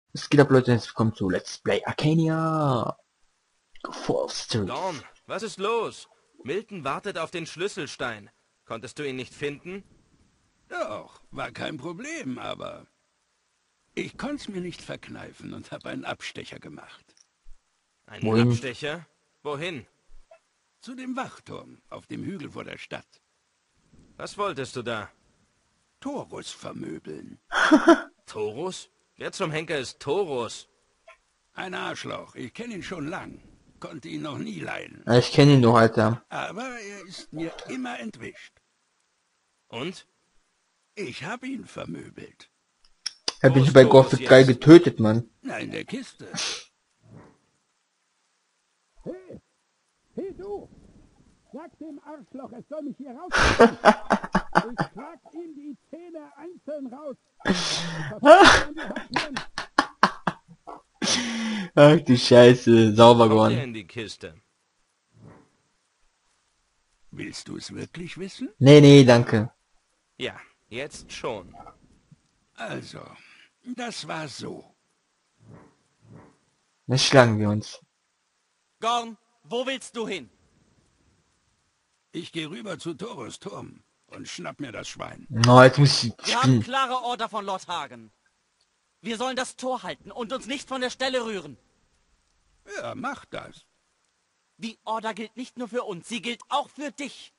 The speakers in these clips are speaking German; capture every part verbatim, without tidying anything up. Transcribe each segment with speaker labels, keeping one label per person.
Speaker 1: Es geht ab, Leute, jetzt kommt zu Let's Play Arcania Forestry.
Speaker 2: Gorn, was ist los? Milton wartet auf den Schlüsselstein. Konntest du ihn nicht finden?
Speaker 3: Doch, war kein Problem, aber ich konnte es mir nicht verkneifen und habe einen Abstecher gemacht.
Speaker 2: Einen
Speaker 1: Wohin?
Speaker 2: Abstecher? Wohin?
Speaker 3: Zu dem Wachturm auf dem Hügel vor der Stadt.
Speaker 2: Was wolltest du da?
Speaker 3: Torus vermöbeln.
Speaker 2: Torus? Wer zum Henker ist Torus?
Speaker 3: Ein Arschloch, ich kenne ihn schon lang. Konnte ihn noch nie leiden.
Speaker 1: Ja, ich kenne ihn doch, Alter.
Speaker 3: Aber er ist mir immer entwischt.
Speaker 2: Und?
Speaker 3: Ich habe ihn vermöbelt.
Speaker 1: Er bin
Speaker 2: Wo
Speaker 1: ich
Speaker 2: ist
Speaker 1: bei
Speaker 2: Torus
Speaker 1: Gothic drei
Speaker 2: jetzt?
Speaker 1: getötet, Mann.
Speaker 3: Na, in der Kiste. Hey, hey du! Sag dem Arschloch, es soll mich hier rausholen. Ich schlag ihm die Zähne einzeln raus.
Speaker 1: Ach du Scheiße, sauber
Speaker 2: Kommt er
Speaker 1: geworden.
Speaker 2: in die Kiste?
Speaker 3: Willst du es wirklich wissen?
Speaker 1: Nee, nee, danke.
Speaker 2: Ja, jetzt schon.
Speaker 3: Also, das war so.
Speaker 1: Jetzt schlagen wir uns.
Speaker 4: Gorn, wo willst du hin?
Speaker 3: Ich gehe rüber zu Torus Turm und schnapp mir das Schwein.
Speaker 1: Oh, jetzt muss ich
Speaker 4: Wir haben
Speaker 1: spielen.
Speaker 4: klare Order von Lord Hagen. Wir sollen das Tor halten und uns nicht von der Stelle rühren.
Speaker 3: Ja, mach das.
Speaker 4: Die Order gilt nicht nur für uns, sie gilt auch für dich.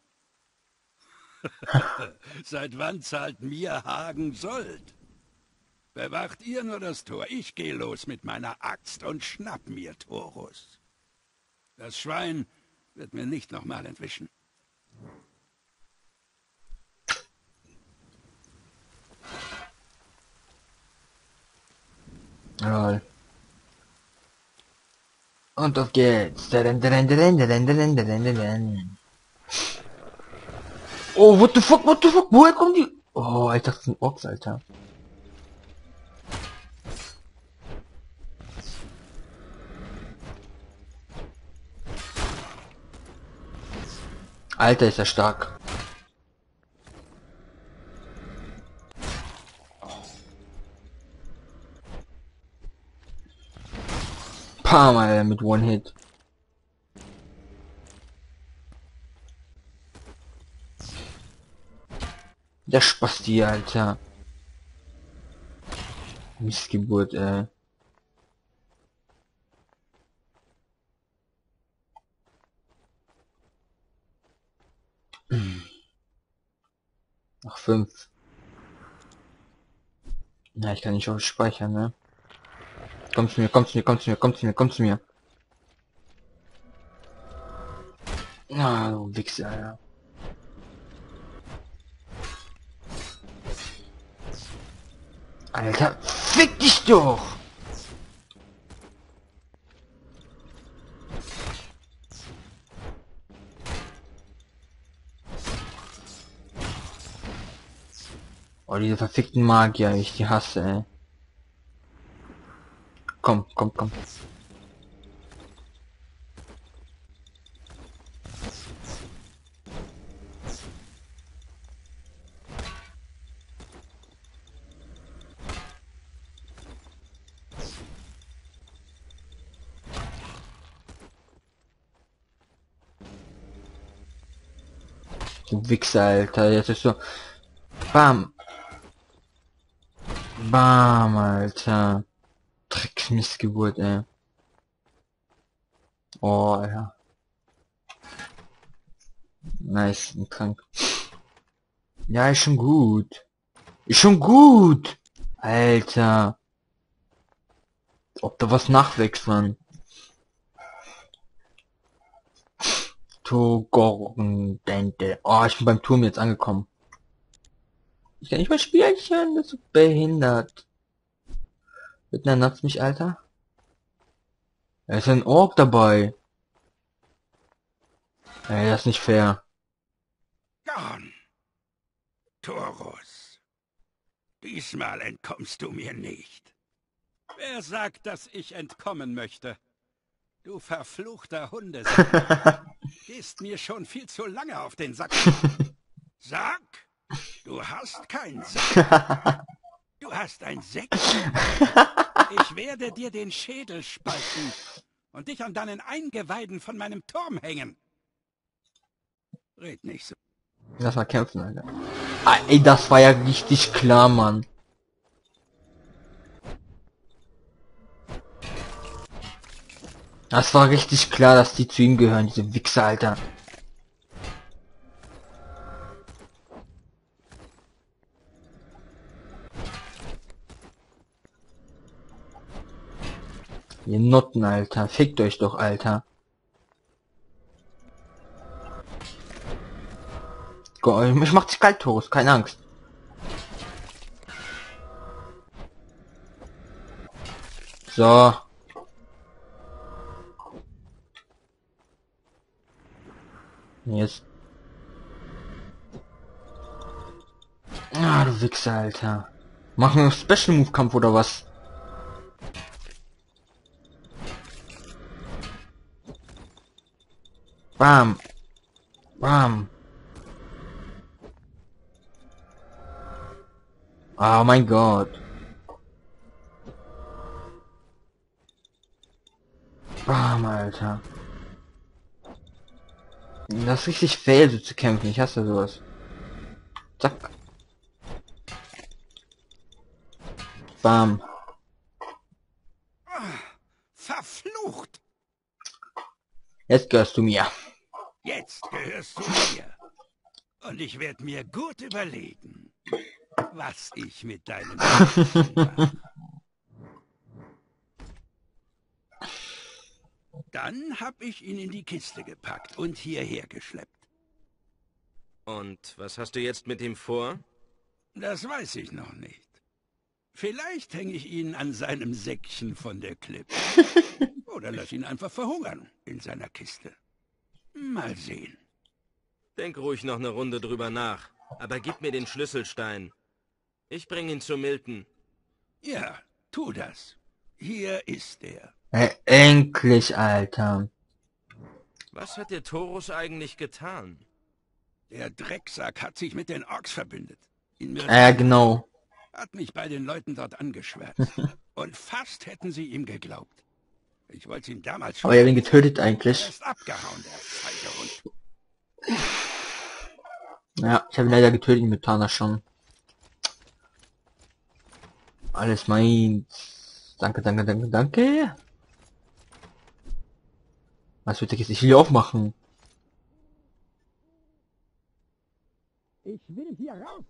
Speaker 3: Seit wann zahlt mir Hagen Sold? Bewacht ihr nur das Tor. Ich gehe los mit meiner Axt und schnapp mir Torus. Das Schwein wird mir nicht nochmal entwischen.
Speaker 1: Jawohl. Und auf geht's. Dun, dun, dun, dun, dun, dun, dun, dun, dun, dun. Oh, what the fuck, what the fuck? Woher kommen die? Oh, ich dachte, das sind Orks, Alter. Alter, ist er stark. Paar Mal mit One Hit. Der Spasti, Alter. Missgeburt, äh. Noch fünf. Na, ich kann nicht auf speichern, ne? Komm zu mir, komm zu mir, komm zu mir, komm zu mir, komm zu mir. Ah, du Wichser, ja. Alter, fick dich doch! Oh, diese verfickten Magier, ich die hasse, ey. Komm, komm, komm. Du Wichser, Alter, jetzt ist so... Bam! Bam, Alter. Drecksmissgeburt, ey. Oh, ja. Nice, und krank. Ja, ist schon gut. Ist schon gut! Alter. Ob da was nachwächst, Mann. Togorgendente. Oh, ich bin beim Turm jetzt angekommen. Ich kann nicht mal Spielchen, das ist so behindert. Bitte natzt mich, Alter. Da ist ein Ork dabei. Ey, das ist nicht fair.
Speaker 3: Gorn! Torus! Diesmal entkommst du mir nicht. Wer sagt, dass ich entkommen möchte? Du verfluchter Hundesack. Gehst mir schon viel zu lange auf den Sack. Sack? Du hast keinen Sack. Du hast ein Säckchen. Ich werde dir den Schädel spalten und dich an deinen Eingeweiden von meinem Turm hängen. Red nicht so.
Speaker 1: Lass mal kämpfen, Alter. Ah, ey, das war ja richtig klar, Mann. Das war richtig klar, dass die zu ihm gehören, diese Wichser, Alter. Ihr Nutten, Alter. Fickt euch doch, Alter. Go, ich mach dich kalt, Torus, keine Angst. So. Jetzt. Ah, du Wichser, Alter. Machen wir einen Special Move Kampf oder was? Bam. Bam. Oh mein Gott. Bam, Alter. Das ist richtig fail, so zu kämpfen. Ich hasse sowas. Zack. Bam.
Speaker 3: Verflucht!
Speaker 1: Jetzt gehörst du mir.
Speaker 3: Jetzt gehörst du mir. Und ich werde mir gut überlegen, was ich mit deinem Mädchen mache. Dann hab ich ihn in die Kiste gepackt und hierher geschleppt.
Speaker 2: Und was hast du jetzt mit ihm vor?
Speaker 3: Das weiß ich noch nicht. Vielleicht hänge ich ihn an seinem Säckchen von der Klippe. Oder lass ihn einfach verhungern in seiner Kiste. Mal sehen.
Speaker 2: Denk ruhig noch eine Runde drüber nach. Aber gib mir den Schlüsselstein. Ich bring ihn zu Milton.
Speaker 3: Ja, tu das. Hier ist er.
Speaker 1: Äh, endlich, Alter.
Speaker 2: Was hat der Torus eigentlich getan?
Speaker 3: Der Drecksack hat sich mit den Orks verbündet. In
Speaker 1: Äh, genau.
Speaker 3: Hat mich bei den Leuten dort angeschwärzt. Und fast hätten sie ihm geglaubt. Ich wollte ihn damals schon...
Speaker 1: Aber er hat ihn getötet
Speaker 3: Er
Speaker 1: eigentlich.
Speaker 3: ist abgehauen, der feige Hund.
Speaker 1: Ja, ich habe ihn leider getötet mit Tana schon. Alles meins. Danke, danke, danke, danke. Was wird ich hier aufmachen?
Speaker 3: Ich will hier raus.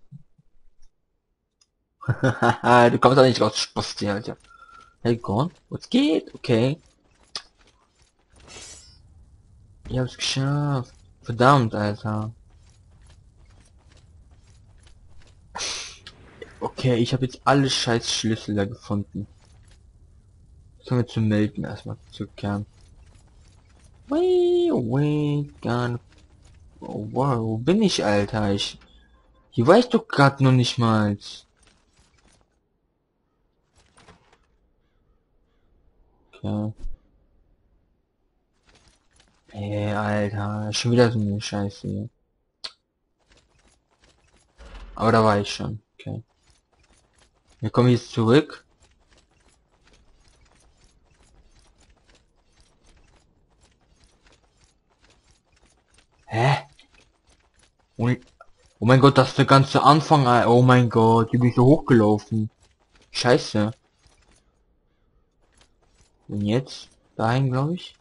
Speaker 1: Du kommst da nicht raus, Spasti, Alter. Hey, gone? Was geht? Okay. Ich hab's geschafft. Verdammt, Alter. Okay, ich habe jetzt alle scheiß Schlüssel da gefunden. Jetzt können wir zu melden erstmal zurückkehren. Wait, wait, gar oh, wow, wo bin ich, Alter? Ich hier war ich doch gerade noch nicht mal. Okay. Ey, Alter, schon wieder so eine Scheiße hier. Aber da war ich schon. Okay. Wir kommen jetzt zurück. Hä? Und, oh mein Gott, das ist der ganze Anfang. Ey. Oh mein Gott, wie bin ich so hochgelaufen? Scheiße. Und jetzt? Dahin, glaube ich.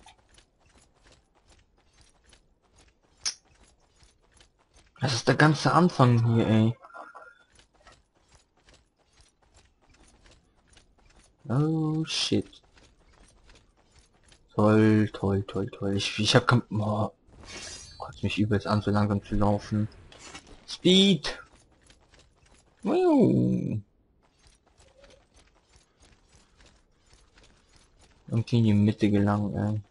Speaker 1: Das ist der ganze Anfang hier, ey. Oh shit. Toll, toll, toll, toll. Ich, ich hab kein... Oh, kotzt mich übelst an, so langsam zu laufen. Speed! Irgendwie in die Mitte gelangt, ey.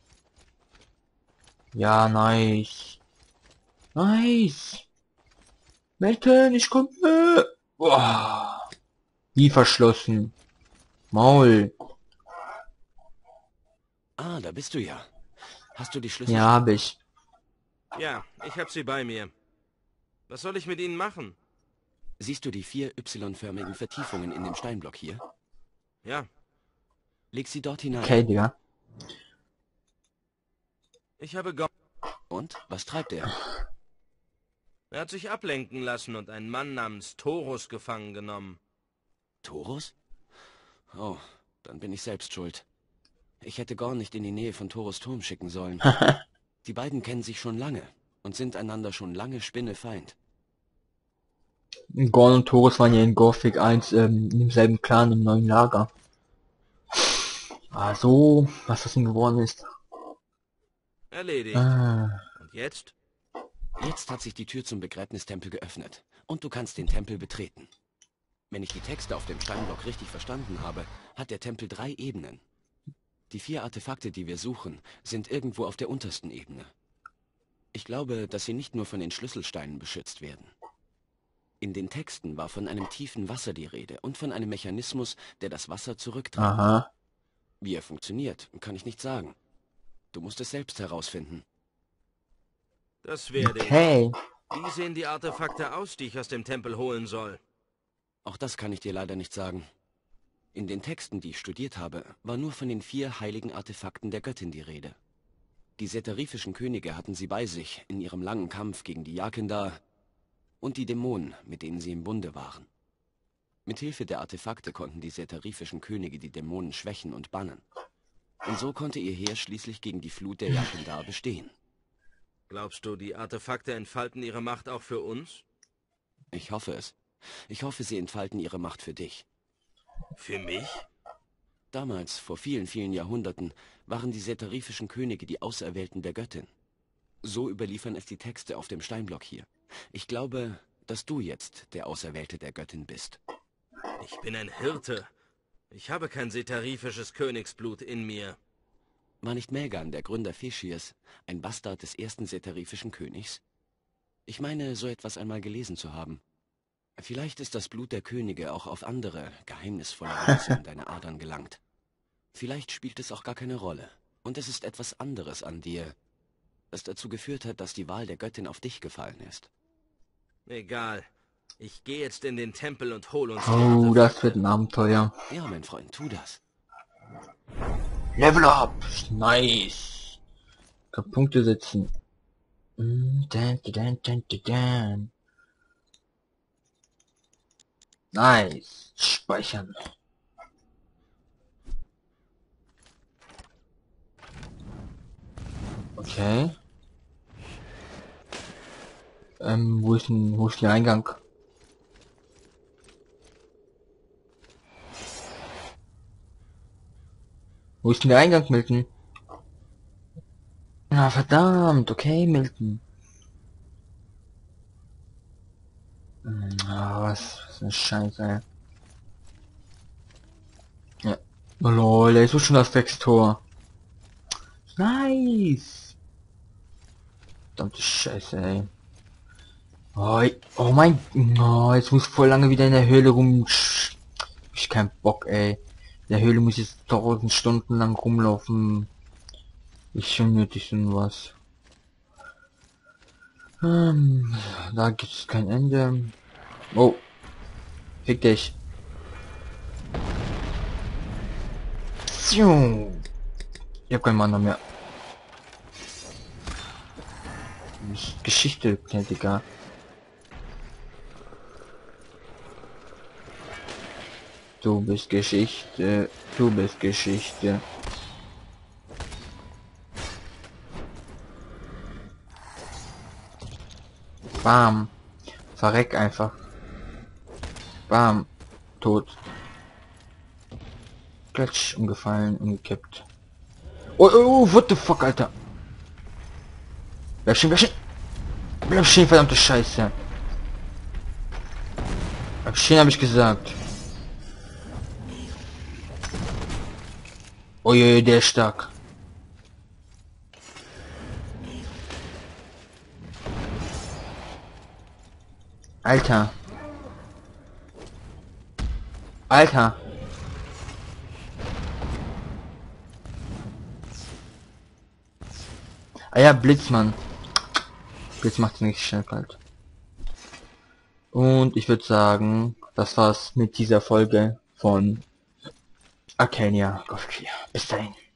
Speaker 1: Ja, nice. Nice. Milton, ich komme. Boah. Wie verschlossen. Maul.
Speaker 4: Ah, da bist du ja. Hast du die Schlüssel?
Speaker 1: Ja, hab ich.
Speaker 2: Ja, ich hab sie bei mir. Was soll ich mit ihnen machen?
Speaker 4: Siehst du die vier Y-förmigen Vertiefungen in dem Steinblock hier?
Speaker 2: Ja.
Speaker 5: Leg sie dort hinein.
Speaker 1: Okay, Digga.
Speaker 2: Ich habe Gott.
Speaker 5: Und? Was treibt er?
Speaker 2: Er hat sich ablenken lassen und einen Mann namens Torus gefangen genommen.
Speaker 5: Torus? Oh, dann bin ich selbst schuld. Ich hätte Gorn nicht in die Nähe von Torus Turm schicken sollen. Die beiden kennen sich schon lange und sind einander schon lange Spinnefeind.
Speaker 1: Gorn und Torus waren ja in Gothic eins ähm, im selben Clan, im neuen Lager. Ah, so, was das denn geworden ist.
Speaker 2: Erledigt.
Speaker 1: Ah.
Speaker 2: Und jetzt?
Speaker 5: Jetzt hat sich die Tür zum Begräbnistempel geöffnet und du kannst den Tempel betreten. Wenn ich die Texte auf dem Steinblock richtig verstanden habe, hat der Tempel drei Ebenen. Die vier Artefakte, die wir suchen, sind irgendwo auf der untersten Ebene. Ich glaube, dass sie nicht nur von den Schlüsselsteinen beschützt werden. In den Texten war von einem tiefen Wasser die Rede und von einem Mechanismus, der das Wasser zurücktreibt.
Speaker 1: Aha.
Speaker 5: Wie er funktioniert, kann ich nicht sagen. Du musst es selbst herausfinden.
Speaker 2: Das werde
Speaker 1: Okay.
Speaker 2: ich. Wie sehen die Artefakte aus, die ich aus dem Tempel holen soll?
Speaker 5: Auch das kann ich dir leider nicht sagen. In den Texten, die ich studiert habe, war nur von den vier heiligen Artefakten der Göttin die Rede. Die setarifischen Könige hatten sie bei sich in ihrem langen Kampf gegen die Jahkendar und die Dämonen, mit denen sie im Bunde waren. Mithilfe der Artefakte konnten die setarifischen Könige die Dämonen schwächen und bannen. Und so konnte ihr Heer schließlich gegen die Flut der Jahkendar bestehen.
Speaker 2: Glaubst du, die Artefakte entfalten ihre Macht auch für uns?
Speaker 5: Ich hoffe es. Ich hoffe, sie entfalten ihre Macht für dich.
Speaker 2: Für mich?
Speaker 5: Damals, vor vielen, vielen Jahrhunderten, waren die setarifischen Könige die Auserwählten der Göttin. So überliefern es die Texte auf dem Steinblock hier. Ich glaube, dass du jetzt der Auserwählte der Göttin bist.
Speaker 2: Ich bin ein Hirte. Ich habe kein setarifisches Königsblut in mir.
Speaker 5: War nicht Melgan, der Gründer Feshirs, ein Bastard des ersten setarifischen Königs? Ich meine, so etwas einmal gelesen zu haben. Vielleicht ist das Blut der Könige auch auf andere, geheimnisvolle Weise in deine Adern gelangt. Vielleicht spielt es auch gar keine Rolle. Und es ist etwas anderes an dir, das dazu geführt hat, dass die Wahl der Göttin auf dich gefallen ist.
Speaker 2: Egal. Ich gehe jetzt in den Tempel und hole uns die
Speaker 1: Oh, das
Speaker 2: Artefakte.
Speaker 1: wird ein Abenteuer.
Speaker 5: Ja, mein Freund, tu das.
Speaker 1: Level up! Nice! Ich kann Punkte setzen. Mm, Dan, dan, dan, dan, dan. Nice. Speichern. Okay. Ähm, wo ist denn, wo ist der Eingang? Wo ist denn der Eingang, Milton? Ah, verdammt. Okay, Milton. Hm, ah, was, was eine Scheiße, ey. Ja. Oh lol, der ist so schon das Texttor. Nice. Verdammte Scheiße, ey. Oh, ich- oh mein... Oh, jetzt muss ich voll lange wieder in der Höhle rum... Hab ich keinen Bock, ey. In der Höhle muss ich jetzt tausend Stunden lang rumlaufen. Ist schon nötig und was. Ähm, da gibt es kein Ende. Oh. Fick dich. Ziu. Ich hab keinen Mana mehr. Geschichte, Digga. Du bist Geschichte, du bist Geschichte. Bam. Verreck einfach. Bam. Tot. Klatsch, umgefallen, umgekippt. Oh, oh, oh, what the fuck, Alter. Bleib stehen, bleib stehen. Bleib stehen, verdammte Scheiße. Bleib stehen, hab ich gesagt. Oh je, der ist stark. Alter. Alter. Ah ja, Blitzmann. Blitz macht nicht schnell kalt. Und ich würde sagen, das war's mit dieser Folge von Arcania Golf vier. Bis dahin.